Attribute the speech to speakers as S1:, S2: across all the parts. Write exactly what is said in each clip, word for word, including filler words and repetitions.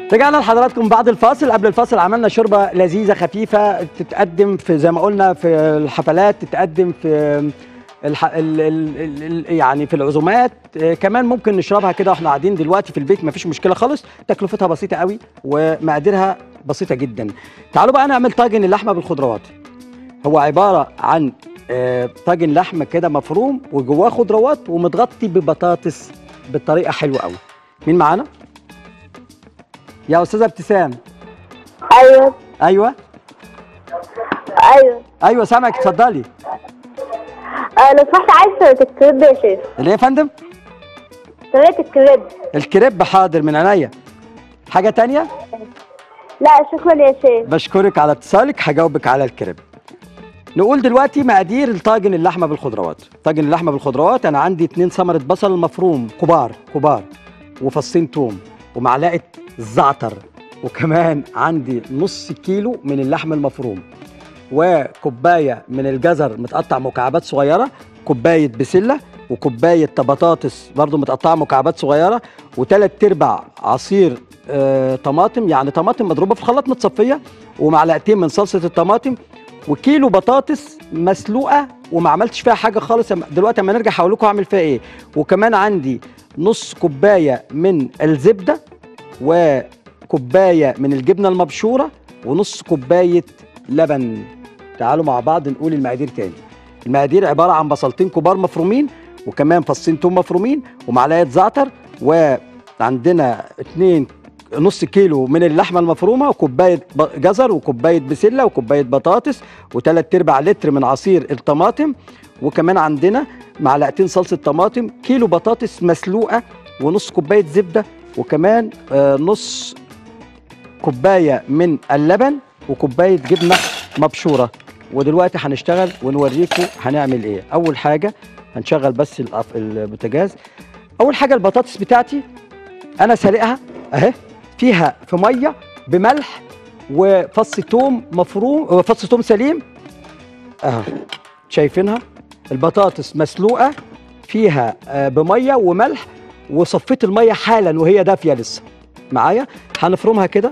S1: رجعنا لحضراتكم بعد الفاصل. قبل الفاصل عملنا شوربه لذيذه خفيفه تتقدم في زي ما قلنا في الحفلات، تتقدم في الح... ال... ال... ال... يعني في العزومات، كمان ممكن نشربها كده واحنا قاعدين دلوقتي في البيت، مفيش مشكله خالص. تكلفتها بسيطه قوي ومقاديرها بسيطه جدا. تعالوا بقى نعمل طاجن اللحمه بالخضروات. هو عباره عن طاجن لحمه كده مفروم وجواه خضروات ومتغطي ببطاطس بطريقه حلوه قوي. مين معانا؟ يا استاذه ابتسام.
S2: ايوه
S1: ايوه
S2: ايوه
S1: ايوه سامعك، اتفضلي.
S2: آه لو سمحت عايز الكريب يا شيخ.
S1: اللي يا فندم؟
S2: طريقة الكريب.
S1: الكريب حاضر من عينيا. حاجه تانية؟
S2: لا شكرا يا شيخ.
S1: بشكرك على اتصالك، هجاوبك على الكريب. نقول دلوقتي مقادير الطاجن اللحمه بالخضروات. طاجن اللحمه بالخضروات انا عندي اتنين ثمره بصل مفروم كبار كبار وفصين توم ومعلقه زعتر، وكمان عندي نص كيلو من اللحم المفروم وكوبايه من الجزر متقطع مكعبات صغيره، كوبايه بسله وكوبايه بطاطس برضو متقطعه مكعبات صغيره، وثلاث ارباع عصير آه طماطم، يعني طماطم مضروبه في الخلاط متصفيه، ومعلقتين من صلصه الطماطم، وكيلو بطاطس مسلوقه وما عملتش فيها حاجه خالص. دلوقتي اما نرجع هقول لكم اعمل فيها ايه. وكمان عندي نص كوبايه من الزبده وكوبايه من الجبنه المبشوره ونص كوبايه لبن. تعالوا مع بعض نقول المقادير تاني. المقادير عباره عن بصلتين كبار مفرومين، وكمان فصين توم مفرومين، ومعلقه زعتر، وعندنا اتنين نص كيلو من اللحمه المفرومه، وكوبايه جزر، وكوبايه بسله، وكوبايه بطاطس، وثلاث ارباع لتر من عصير الطماطم، وكمان عندنا معلقتين صلصه طماطم، كيلو بطاطس مسلوقه، ونص كوبايه زبده، وكمان آه نص كوبايه من اللبن، وكوبايه جبنه مبشوره. ودلوقتي هنشتغل ونوريكم هنعمل ايه. اول حاجه هنشغل بس البوتاجاز. اول حاجه البطاطس بتاعتي انا سالقها اهي، فيها في ميه بملح وفص توم مفروم وفص توم سليم اهو، شايفينها؟ البطاطس مسلوقه فيها بميه وملح، وصفيت الميه حالا وهي دافيه لسه معايا. هنفرمها كده.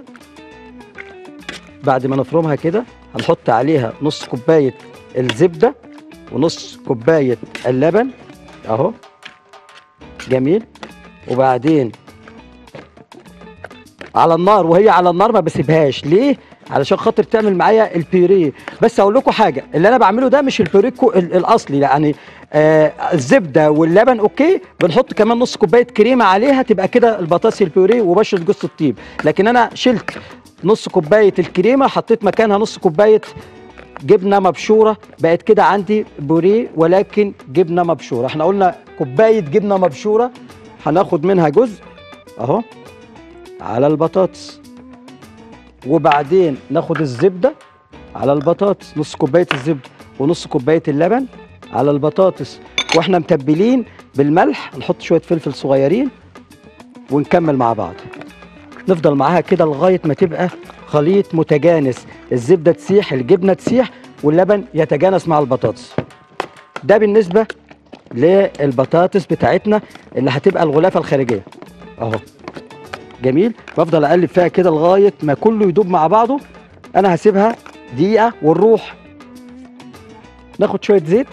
S1: بعد ما نفرمها كده هنحط عليها نص كوبايه الزبده ونص كوبايه اللبن اهو، جميل. وبعدين على النار، وهي على النار ما بسيبهاش. ليه؟ علشان خاطر تعمل معايا البيوريه. بس اقول لكم حاجه، اللي انا بعمله ده مش البيوريه الاصلي، يعني آه الزبده واللبن اوكي، بنحط كمان نص كوبايه كريمه عليها تبقى كده البطاطس البيوريه وبشره جوز الطيب. لكن انا شلت نص كوبايه الكريمه، حطيت مكانها نص كوبايه جبنه مبشوره، بقت كده عندي بوريه ولكن جبنه مبشوره. احنا قلنا كوبايه جبنه مبشوره هناخد منها جزء اهو على البطاطس، وبعدين ناخد الزبده على البطاطس، نص كوبايه الزبده ونص كوبايه اللبن على البطاطس، واحنا متبلين بالملح، نحط شويه فلفل صغيرين ونكمل مع بعض. نفضل معاها كده لغايه ما تبقى خليط متجانس، الزبده تسيح، الجبنه تسيح، واللبن يتجانس مع البطاطس. ده بالنسبه للبطاطس بتاعتنا اللي هتبقى الغلافه الخارجيه اهو، جميل. بفضل اقلب فيها كده لغايه ما كله يدوب مع بعضه. انا هسيبها دقيقه ونروح ناخد شويه زيت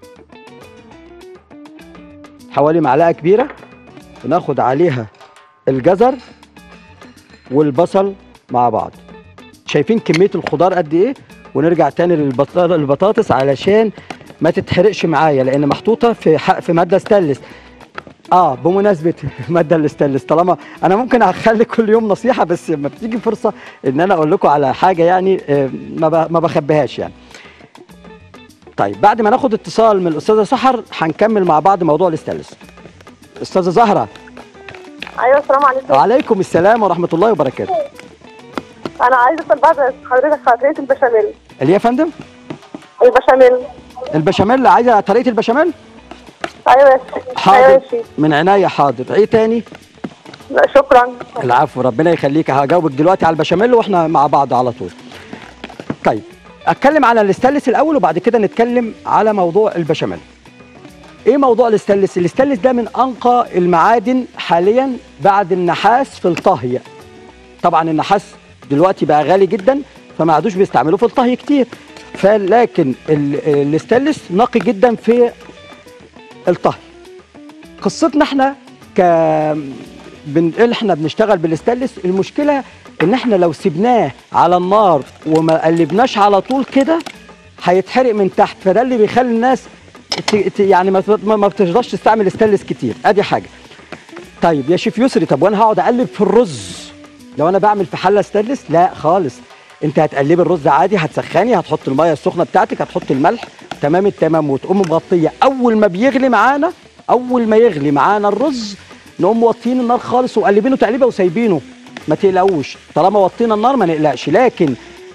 S1: حوالي معلقه كبيره، وناخد عليها الجزر والبصل مع بعض. شايفين كميه الخضار قد ايه؟ ونرجع تاني للبطاطس علشان ما تتحرقش معايا، لان محطوطه في في ماده ستانلس. اه بمناسبه ماده الاستانلس، طالما انا ممكن اخلي كل يوم نصيحه، بس لما بتيجي فرصه ان انا اقول لكم على حاجه يعني ما ما بخبيهاش يعني. طيب بعد ما ناخد اتصال من الاستاذه سحر هنكمل مع بعض موضوع الاستانلس. استاذه زهره.
S2: ايوه السلام عليكم.
S1: وعليكم السلام ورحمه الله وبركاته.
S2: انا عايزه اسال بعد حضرتك على طريقه البشاميل.
S1: اللي يا فندم؟
S2: البشاميل. البشاميل
S1: عايزه طريقه البشاميل؟
S2: ايوه يا شيخ.
S1: حاضر. أيوة من عينيا حاضر. ايه تاني؟
S2: لا شكرا.
S1: العفو، ربنا يخليك. هجاوبك دلوقتي على البشاميل واحنا مع بعض على طول. طيب اتكلم على الاستانلس الاول وبعد كده نتكلم على موضوع البشاميل. ايه موضوع الاستانلس؟ الاستانلس ده من انقى المعادن حاليا بعد النحاس في الطهي. طبعا النحاس دلوقتي بقى غالي جدا، فما عادوش بيستعملوه في الطهي كتير، فلكن الاستانلس نقي جدا في الطهي. قصتنا احنا ك بن... احنا بنشتغل بالاستانلس، المشكله ان احنا لو سيبناه على النار وما قلبناش على طول كده هيتحرق من تحت، فده اللي بيخلي الناس ت... ت... يعني ما, ما بتقدرش تستعمل استانلس كتير. ادي حاجه. طيب يا شيف يسري، طب وانا هقعد اقلب في الرز لو انا بعمل في حله استانلس؟ لا خالص، انت هتقلبي الرز عادي، هتسخني، هتحط الميه السخنه بتاعتك، هتحط الملح تمام التمام، وتقوم مغطيه. اول ما بيغلي معانا اول ما يغلي معانا الرز نقوم موطين النار خالص وقلبينه تقليبه وسايبينه، ما تقلقوش طالما وطينا النار ما نقلقش. لكن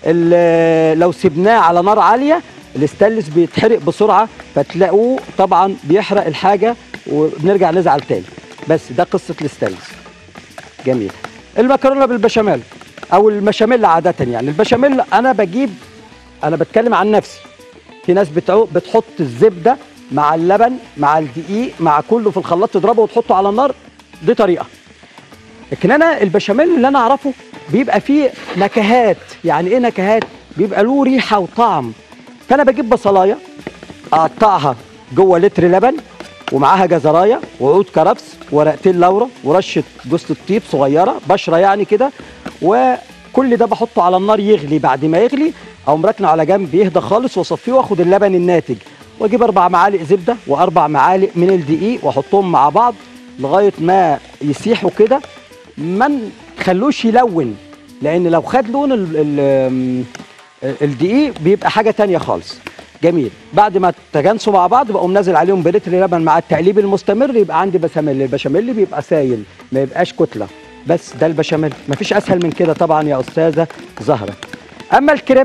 S1: لو سيبناه على نار عاليه الاستانلس بيتحرق بسرعه، فتلاقوه طبعا بيحرق الحاجه وبنرجع نزعل تاني. بس ده قصه الاستانلس. جميل. المكرونه بالبشاميل او المشاميل عاده، يعني البشاميل انا بجيب، انا بتكلم عن نفسي، في ناس بتعو بتحط الزبده مع اللبن مع الدقيق مع كله في الخلاط تضربه وتحطه على النار، دي طريقه. لكن انا البشاميل اللي انا اعرفه بيبقى فيه نكهات. يعني ايه نكهات؟ بيبقى له ريحه وطعم. فانا بجيب بصلايه اقطعها جوه لتر لبن ومعاها جزرايه وعود كرفس ورقتين لورا ورشه جوز الطيب صغيره بشره يعني كده، وكل ده بحطه على النار يغلي. بعد ما يغلي اقوم راكنه على جنب يهدى خالص واصفيه واخد اللبن الناتج واجيب اربع معالق زبده واربع معالق من الدقيق واحطهم مع بعض لغايه ما يسيحوا كده، ما نخلوش يلون، لان لو خد لون ال ال الدقيق بيبقى حاجه تانية خالص. جميل. بعد ما تجانسوا مع بعض بقوم نازل عليهم بلتر لبن مع التقليب المستمر، يبقى عندي بشاميل. البشاميل بيبقى سايل ما يبقاش كتله، بس ده البشاميل، مفيش اسهل من كده طبعا يا استاذه زهره. اما الكريب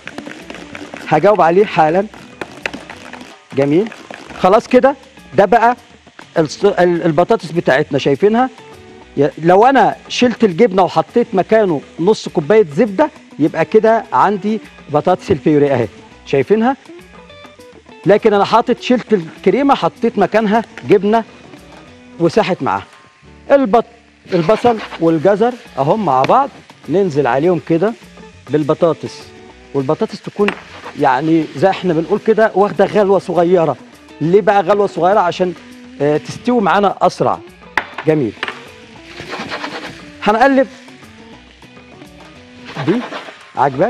S1: هجاوب عليه حالا. جميل. خلاص كده ده بقى البطاطس بتاعتنا شايفينها. لو انا شلت الجبنه وحطيت مكانه نص كوبايه زبده يبقى كده عندي بطاطس البيوري اهي شايفينها. لكن انا حاطط شلت الكريمه حطيت مكانها جبنه وساحت معاها. البط البصل والجزر اهم مع بعض، ننزل عليهم كده بالبطاطس، والبطاطس تكون يعني زي احنا بنقول كده واخده غلوه صغيره. ليه بقى غلوه صغيره؟ عشان اه تستوي معانا اسرع. جميل. هنقلب دي. عاجباك؟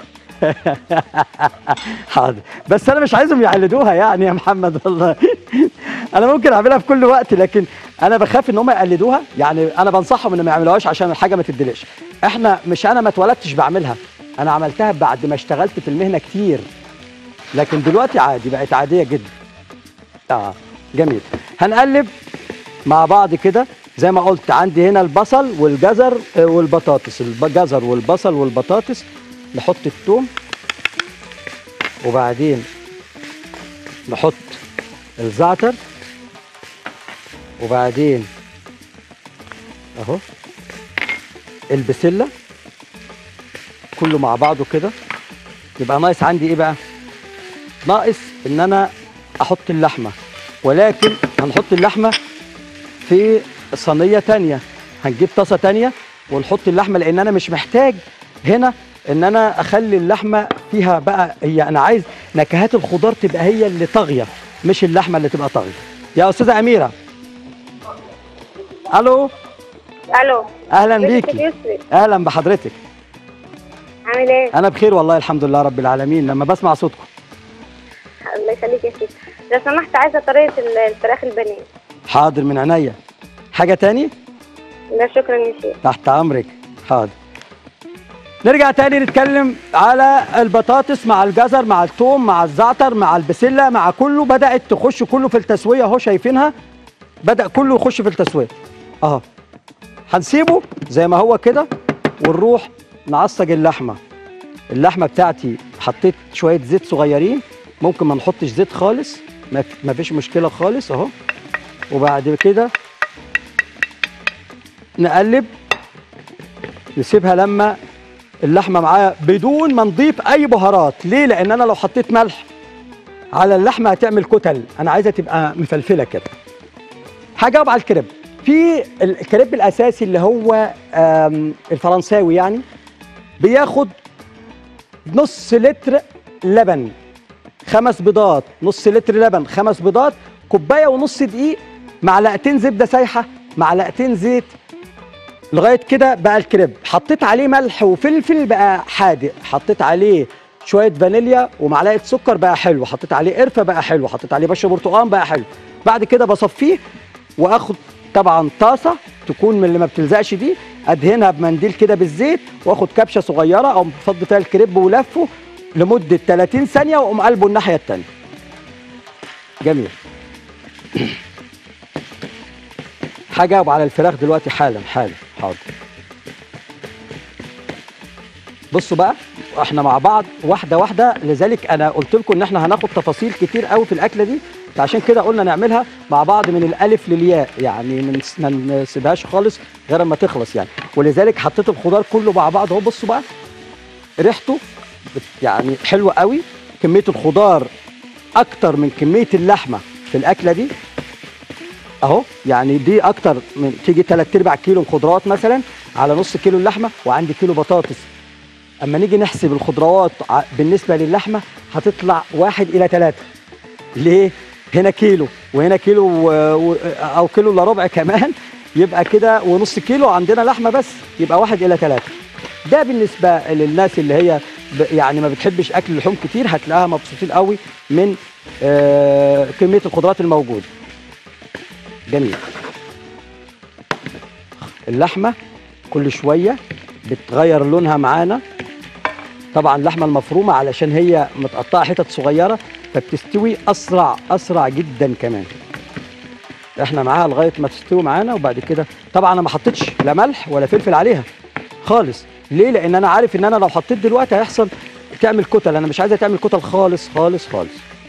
S1: حاضر، بس انا مش عايزهم يقلدوها يعني يا محمد والله. انا ممكن اعملها في كل وقت، لكن انا بخاف ان هم يقلدوها. يعني انا بنصحهم ان ما يعملوهاش عشان الحاجه ما تدلقش. احنا مش انا ما اتولدتش بعملها، انا عملتها بعد ما اشتغلت في المهنه كتير، لكن دلوقتي عادي بقت عاديه جدا. اه جميل. هنقلب مع بعض كده زي ما قلت. عندي هنا البصل والجزر والبطاطس، الجزر والبصل والبطاطس. نحط الثوم وبعدين نحط الزعتر وبعدين اهو البسله، كله مع بعضه كده. يبقى ناقص عندي ايه بقى؟ ناقص ان انا احط اللحمه، ولكن هنحط اللحمه في صينيه تانيه. هنجيب طاسه تانيه ونحط اللحمه، لان انا مش محتاج هنا ان انا اخلي اللحمه فيها بقى، هي انا عايز نكهات الخضار تبقى هي اللي طاغيه مش اللحمه اللي تبقى طاغيه. يا استاذه اميره. الو.
S2: الو.
S1: اهلا بيكي. اهلا بحضرتك.
S2: عامل ايه؟
S1: انا بخير والله الحمد لله رب العالمين. لما بسمع صوتكم.
S2: الله يخليك يا شيخ. لو سمحت عايزه طريقه الفراخ البانيه.
S1: حاضر من عينيا. حاجه تاني؟
S2: لا شكرا يا شيخ.
S1: تحت امرك. حاضر. نرجع تاني نتكلم على البطاطس مع الجزر مع الثوم مع الزعتر مع البسله مع كله. بدات تخش كله في التسويه اهو شايفينها. بدا كله يخش في التسويه اهو. هنسيبه زي ما هو كده ونروح نعصج اللحمه. اللحمه بتاعتي حطيت شويه زيت صغيرين، ممكن ما نحطش زيت خالص، ما فيش مشكله خالص اهو. وبعد كده نقلب نسيبها لما اللحمه معايا بدون ما نضيف اي بهارات. ليه؟ لان انا لو حطيت ملح على اللحمه هتعمل كتل، انا عايزها تبقى مفلفله كده. هجاوب على الكريب. في الكريب الاساسي اللي هو آم، الفرنساوي يعني بياخد نص لتر لبن، خمس بيضات، نص لتر لبن، خمس بيضات، كوبايه ونص دقيق، معلقتين زبده سايحه، معلقتين زيت، لغايه كده بقى الكريب. حطيت عليه ملح وفلفل بقى حادق، حطيت عليه شويه فانيليا ومعلقه سكر بقى حلو، حطيت عليه قرفه بقى حلو، حطيت عليه بشر برتقال بقى حلو. بعد كده بصفيه واخد طبعا طاسه تكون من اللي ما بتلزقش دي، ادهنها بمنديل كده بالزيت، واخد كبشه صغيره او مفضي فيها الكريب ولفه لمده ثلاثين ثانيه، واقوم قلبه الناحيه الثانيه. جميل. هجاوب على الفراخ دلوقتي حالا حالا. حاضر. بصوا بقى احنا مع بعض واحده واحده، لذلك انا قلت لكم ان احنا هناخد تفاصيل كتير قوي في الاكله دي، فعشان كده قلنا نعملها مع بعض من الالف للياء، يعني من ما نسيبهاش خالص غير اما تخلص يعني. ولذلك حطيت الخضار كله مع بعض اهو. بصوا بقى ريحته يعني حلوه قوي، كميه الخضار اكتر من كميه اللحمه في الاكله دي اهو، يعني دي اكتر من تيجي ثلاث ارباع كيلو خضروات مثلا على نص كيلو اللحمه، وعندي كيلو بطاطس. اما نيجي نحسب الخضروات بالنسبه للحمه هتطلع واحد الى ثلاثة. ليه؟ هنا كيلو وهنا كيلو و... و... او كيلو الا ربع كمان، يبقى كده ونص كيلو عندنا لحمه بس، يبقى واحد الى ثلاثة. ده بالنسبه للناس اللي هي ب... يعني ما بتحبش اكل اللحوم كتير، هتلاقيها مبسوطين قوي من آه... كميه الخضروات الموجوده. جميل. اللحمه كل شويه بتغير لونها معانا، طبعا اللحمه المفرومه علشان هي متقطعه حتت صغيره فبتستوي اسرع اسرع جدا كمان. احنا معاها لغايه ما تستوي معانا، وبعد كده طبعا انا ما حطيتش لا ملح ولا فلفل عليها خالص. ليه؟ لان انا عارف ان انا لو حطيت دلوقتي هيحصل تعمل كتل، انا مش عايزها تعمل كتل خالص خالص خالص.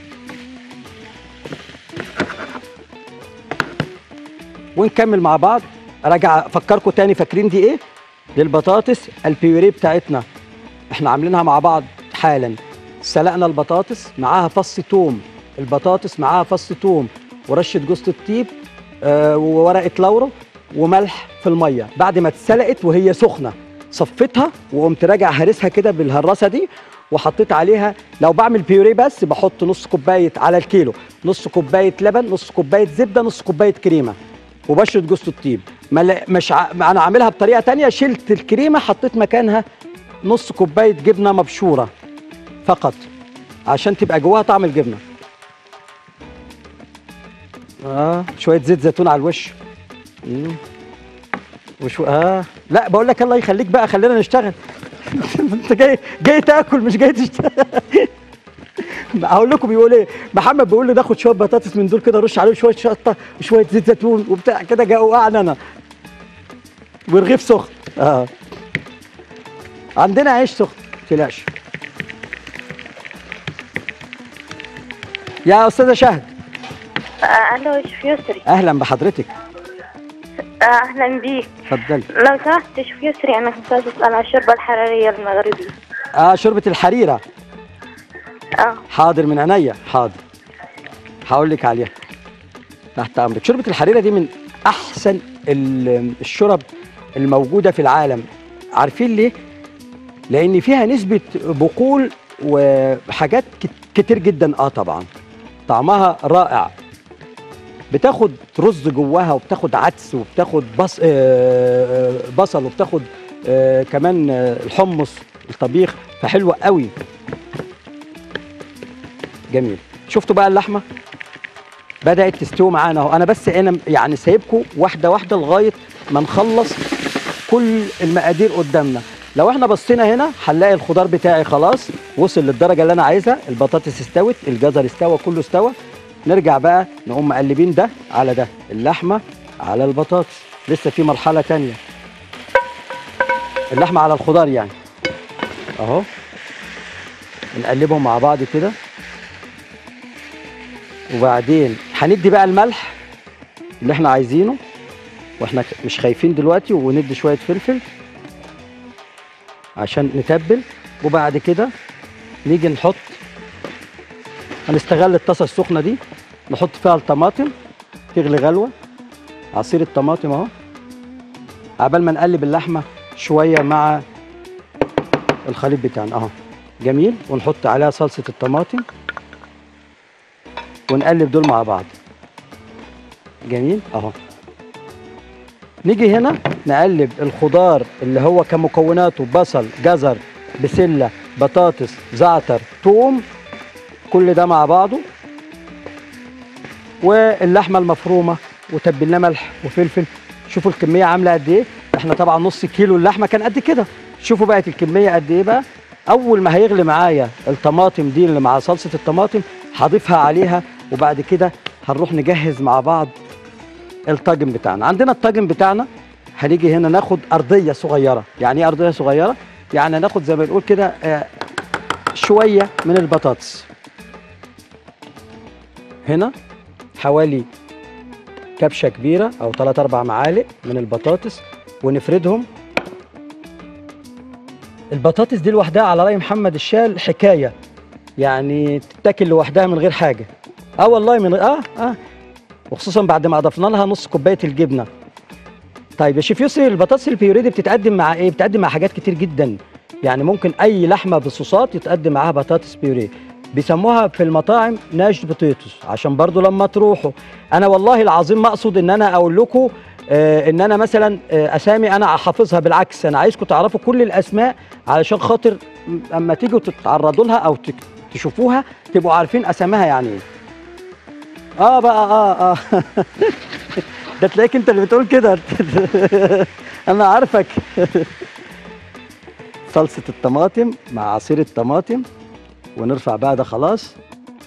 S1: ونكمل مع بعض. راجع افكركم تاني، فاكرين دي ايه؟ دي البطاطس البيوريه بتاعتنا، احنا عاملينها مع بعض حالا. سلقنا البطاطس معاها فص توم، البطاطس معاها فص توم ورشه جوز الطيب آه وورقه لورا وملح في الميه. بعد ما اتسلقت وهي سخنه صفيتها وقمت راجع هرسها كده بالهراسه دي، وحطيت عليها، لو بعمل بيوريه بس بحط نص كوبايه على الكيلو، نص كوبايه لبن، نص كوبايه زبده، نص كوبايه كريمه وبشره جوز الطيب. مش ع... انا عاملها بطريقه تانية، شلت الكريمه حطيت مكانها نص كوبايه جبنه مبشوره فقط عشان تبقى جواها طعم الجبنه. اه شويه زيت زيتون على الوش. امم وشو اه لا بقول لك الله يخليك بقى، خلينا نشتغل. انت جاي جاي تاكل مش جاي تشتغل. هقول لكم بيقول ايه، محمد بيقول لي ناخد شويه بطاطس من دول كده، رش عليهم شويه شطه وشويه زيت زيتون وبتاع كده، جوعنا انا ورغيف سخن. اه عندنا عيش سخن ما تقلقش. يا استاذه شهد.
S2: آه، الو شيف يسري.
S1: اهلا بحضرتك.
S2: آه، اهلا بيك.
S1: اتفضلي.
S2: لو سمحت شيف يسري، انا كنت عايزه اسال عن الشوربه الحراريه المغربيه.
S1: اه شوربه الحريره.
S2: اه
S1: حاضر من عينيا، حاضر هقول لك عليها تحت امرك. شوربه الحريره دي من احسن الشرب الموجوده في العالم. عارفين ليه؟ لان فيها نسبه بقول وحاجات كتير جدا. اه طبعا طعمها رائع. بتاخد رز جواها وبتاخد عدس وبتاخد بص آه بصل وبتاخد آه كمان آه الحمص الطبيخ، فحلوه قوي. جميل. شفتوا بقى اللحمه بدات تستوي معانا اهو. انا بس انا يعني سايبكم واحده واحده لغايه ما نخلص كل المقادير قدامنا. لو احنا بصينا هنا هنلاقي الخضار بتاعي خلاص وصل للدرجه اللي انا عايزها، البطاطس استوت، الجزر استوى، كله استوى. نرجع بقى نقوم مقلبين ده على ده، اللحمه على البطاطس، لسه في مرحله تانية، اللحمه على الخضار يعني اهو. نقلبهم مع بعض كده، وبعدين هندي بقى الملح اللي احنا عايزينه واحنا مش خايفين دلوقتي، وندي شويه فلفل عشان نتبل. وبعد كده نيجي نحط، هنستغل الطاسه السخنه دي نحط فيها الطماطم تغلي غلوه عصير الطماطم اهو، عبال ما نقلب اللحمه شويه مع الخليط بتاعنا اهو. جميل. ونحط عليها صلصه الطماطم ونقلب دول مع بعض. جميل اهو. نيجي هنا نقلب الخضار اللي هو كمكوناته بصل، جزر، بسله، بطاطس، زعتر، ثوم، كل ده مع بعضه، واللحمه المفرومه وتبلناه ملح وفلفل. شوفوا الكميه عامله قد ايه. احنا طبعا نص كيلو اللحمه كان قد كده. شوفوا بقت الكميه قد ايه بقى. اول ما هيغلي معايا الطماطم دي اللي مع صلصه الطماطم هضيفها عليها، وبعد كده هنروح نجهز مع بعض الطاجن بتاعنا. عندنا الطاجن بتاعنا هنيجي هنا ناخد ارضيه صغيره. يعني ايه ارضيه صغيره؟ يعني ناخد زي ما بنقول كده آه شويه من البطاطس. هنا حوالي كبشه كبيره او ثلاث اربع معالق من البطاطس ونفردهم. البطاطس دي لوحدها على راي محمد الشال حكايه، يعني تتاكل لوحدها من غير حاجه. اه والله من اه اه وخصوصا بعد ما اضفنا لها نص كوبايه الجبنه. طيب يا شيف يسري، البطاطس البيوري دي بتتقدم مع ايه؟ بتتقدم مع حاجات كتير جدا. يعني ممكن اي لحمه بالصوصات يتقدم معاها بطاطس بيوري. بيسموها في المطاعم ناشد بوتيتوس، عشان برضو لما تروحوا. انا والله العظيم ما اقصد ان انا اقول لكم آه ان انا مثلا آه اسامي انا احافظها، بالعكس انا عايزكم تعرفوا كل الاسماء علشان خاطر اما تيجوا تتعرضوا لها او تشوفوها تبقوا عارفين اساميها يعني ايه. اه بقى اه اه ده تلاقيك انت اللي بتقول كده انا عارفك صلصه الطماطم مع عصير الطماطم، ونرفع بقى ده خلاص،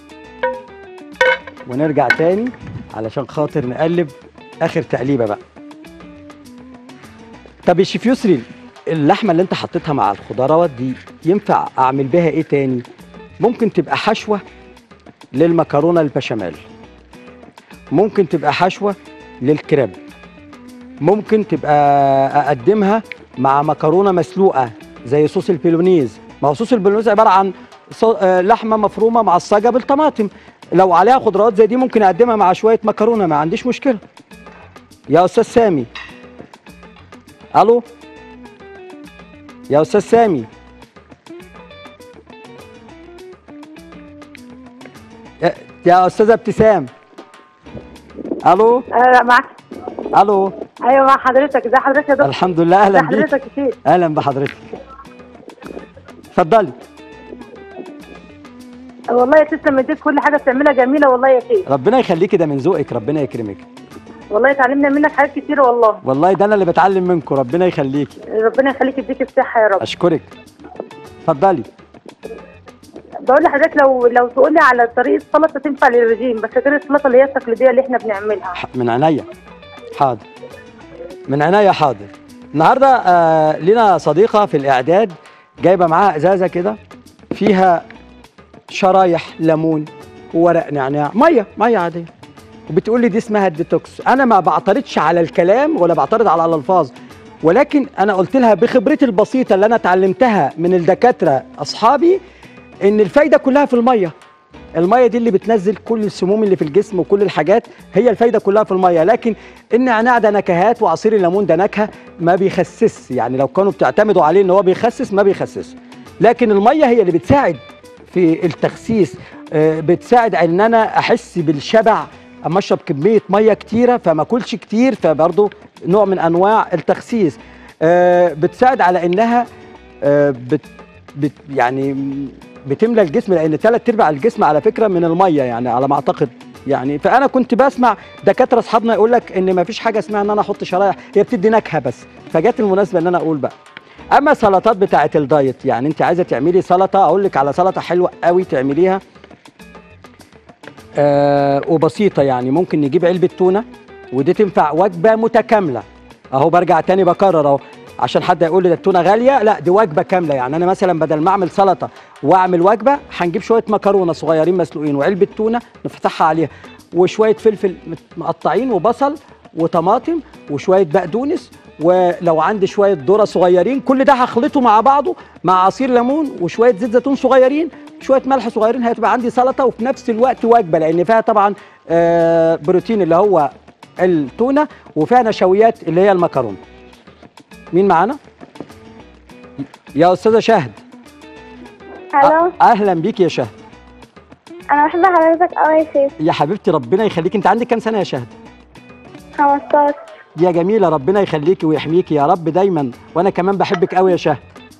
S1: ونرجع تاني علشان خاطر نقلب اخر تقليبه بقى. طب يا شيف يسري، اللحمه اللي انت حطيتها مع الخضروات دي ينفع اعمل بيها ايه تاني؟ ممكن تبقى حشوه للمكرونه البشاميل، ممكن تبقى حشوه للكريب، ممكن تبقى اقدمها مع مكرونه مسلوقه زي صوص البولونيز. ما هو صوص البولونيز عباره عن لحمه مفرومه معصجه بالطماطم. لو عليها خضروات زي دي ممكن اقدمها مع شويه مكرونه، ما عنديش مشكله. يا استاذ سامي، الو يا استاذ سامي، يا, يا استاذه ابتسام، الو
S2: انا معاك.
S1: الو
S2: ايوه مع حضرتك. ازي حضرتك يا دكتور؟
S1: الحمد لله. اهلا بيك.
S2: حضرتك يا شيخ.
S1: اهلا بحضرتك، اتفضلي.
S2: والله تسلم ايديك، كل حاجه بتعملها جميله والله يا شيخ.
S1: ربنا يخليكي، ده من ذوقك، ربنا يكرمك.
S2: والله اتعلمنا منك حاجات كتير والله.
S1: والله ده انا اللي بتعلم منكم، ربنا يخليكي.
S2: ربنا يخليك يديك الصحه يا رب.
S1: اشكرك. اتفضلي.
S2: بقول لحضرتك لو لو تقول لي على طريقه سلطه تنفع للرجيم، بس غير السلطه اللي هي التقليديه اللي احنا بنعملها.
S1: من عينيا، حاضر. من عينيا حاضر. النهارده آه لنا صديقه في الاعداد جايبه معاها ازازه كده فيها شرايح ليمون وورق نعناع، ميه ميه عاديه، وبتقول لي دي اسمها الديتوكس. انا ما بعترضش على الكلام ولا بعترض على الالفاظ، ولكن انا قلت لها بخبرتي البسيطه اللي انا اتعلمتها من الدكاتره اصحابي ان الفايده كلها في الميه. الميه دي اللي بتنزل كل السموم اللي في الجسم وكل الحاجات، هي الفايده كلها في الميه. لكن النعناع ده نكهات وعصير الليمون ده نكهه، ما بيخسس. يعني لو كانوا بتعتمدوا عليه ان هو بيخسس، ما بيخسس. لكن الميه هي اللي بتساعد في التخسيس، بتساعد ان انا احس بالشبع اما اشرب كميه ميه كتيره فما اكلش كتير، فبرضه نوع من انواع التخسيس. بتساعد على انها بت بت يعني بتملى الجسم، لان ثلاث ارباع الجسم على فكره من الميه يعني على ما اعتقد. يعني فانا كنت بسمع دكاتره اصحابنا يقول لك ان ما فيش حاجه اسمها ان انا احط شرايح، هي بتدي نكهه بس. فجت المناسبه ان انا اقول بقى. اما السلطات بتاعه الدايت، يعني انت عايزه تعملي سلطه، اقول لك على سلطه حلوه قوي تعمليها آه وبسيطه. يعني ممكن نجيب علبه تونه، ودي تنفع وجبه متكامله. اهو برجع تاني بكرر اهو عشان حد يقول لي ده التونه غاليه، لا دي وجبه كامله. يعني انا مثلا بدل ما اعمل سلطه واعمل وجبه، هنجيب شويه مكرونه صغيرين مسلوقين وعلبه تونه نفتحها عليها، وشويه فلفل مقطعين وبصل وطماطم وشويه بقدونس، ولو عندي شويه ذره صغيرين، كل ده هخلطه مع بعضه مع عصير ليمون وشويه زيت زيتون صغيرين، شويه ملح صغيرين، هتبقى عندي سلطه وفي نفس الوقت وجبه، لان فيها طبعا آه بروتين اللي هو التونه وفيها نشويات اللي هي المكرونه. مين معانا؟ يا استاذه شهد.
S3: الو.
S1: اهلا بيك يا شهد.
S3: انا بحب حضرتك قوي يا شيخ.
S1: يا حبيبتي ربنا يخليكي. انت عندك كام سنه يا شهد؟
S3: خمستاشر.
S1: يا جميله ربنا يخليكي ويحميكي يا رب دايما، وانا كمان بحبك قوي يا شهد.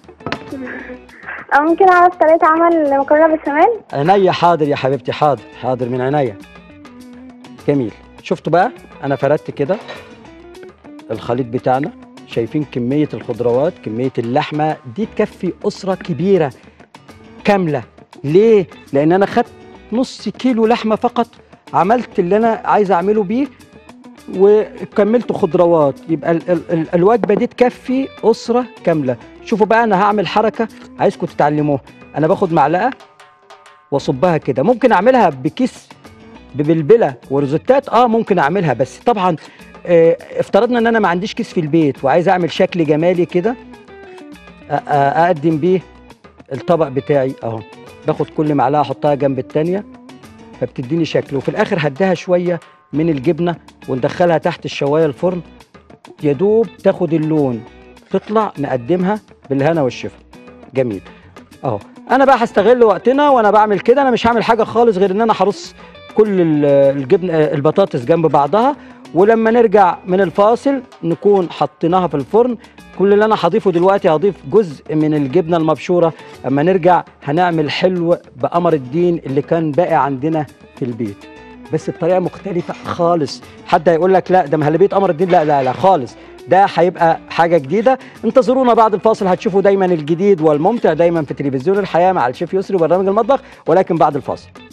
S3: أو ممكن اعرف طريقه عمل مكرونه بالبشاميل؟
S1: عينيا حاضر يا حبيبتي، حاضر حاضر من عينيا. جميل. شفتوا بقى انا فردت كده الخليط بتاعنا، شايفين كميه الخضروات كميه اللحمه دي تكفي اسره كبيره كامله. ليه؟ لان انا خدت نص كيلو لحمه فقط، عملت اللي انا عايز اعمله بيه وكملت خضروات، يبقى ال ال ال الوجبه دي تكفي اسره كامله. شوفوا بقى انا هعمل حركه عايزكم تتعلموها. انا باخد معلقه واصبها كده، ممكن اعملها بكيس ببلبله ورزوتات، اه ممكن اعملها، بس طبعا آه افترضنا ان انا ما عنديش كيس في البيت وعايز اعمل شكل جمالي كده اقدم بيه الطبق بتاعي اهو. باخد كل معلقه احطها جنب الثانيه فبتديني شكل، وفي الاخر هديها شويه من الجبنه وندخلها تحت الشوايه الفرن يا دوب تاخد اللون تطلع نقدمها بالهنا والشفا. جميل اهو. انا بقى هستغل وقتنا وانا بعمل كده، انا مش هعمل حاجه خالص غير ان انا هرص كل الجبن البطاطس جنب بعضها، ولما نرجع من الفاصل نكون حطيناها في الفرن. كل اللي انا هضيفه دلوقتي هضيف جزء من الجبنه المبشوره، اما نرجع هنعمل حلو بقمر الدين اللي كان باقي عندنا في البيت بس بطريقه مختلفه خالص. حد هيقول لك لا ده مهلبيه قمر الدين، لا لا لا خالص، ده هيبقى حاجه جديده. انتظرونا بعد الفاصل، هتشوفوا دايما الجديد والممتع دايما في تلفزيون الحياه مع الشيف يسري وبرنامج المطبخ، ولكن بعد الفاصل.